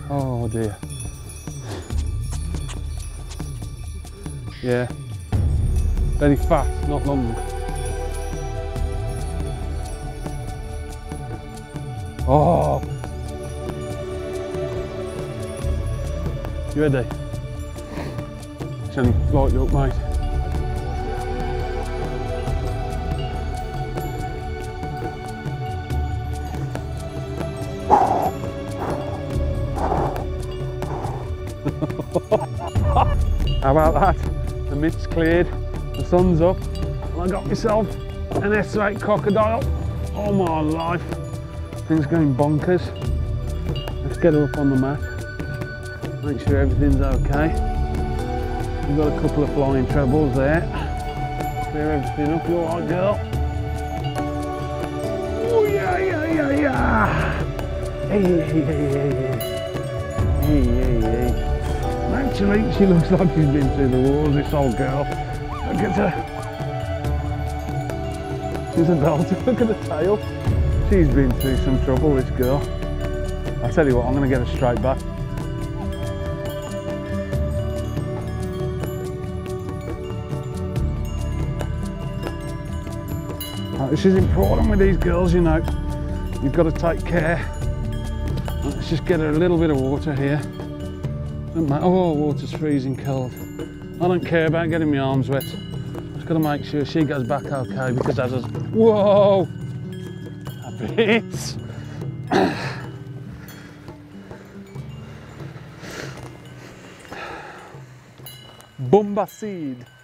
Oh dear. Yeah. Very fast, not long. Oh! You ready? It's only light up, mate. How about that? The mist's cleared, the sun's up, and I got myself an S8 crocodile. Oh my life. Things going bonkers. Let's get her up on the mat. Make sure everything's okay. We've got a couple of flying trebles there. Clear everything up, you alright, girl? Oh yeah, yeah, yeah, yeah! Hey, hey, hey, hey, hey. Hey, hey, hey. Actually, she looks like she's been through the wars, this old girl. Look at her. She's a belter. Look at the tail. She's been through some trouble, this girl. I'll tell you what, I'm going to get her straight back. Right, this is important with these girls, you know. You've got to take care. Let's just get her a little bit of water here. Oh, water's freezing cold. I don't care about getting my arms wet. Just got to make sure she goes back okay, because as I... Whoa! A bit. Bomba seed.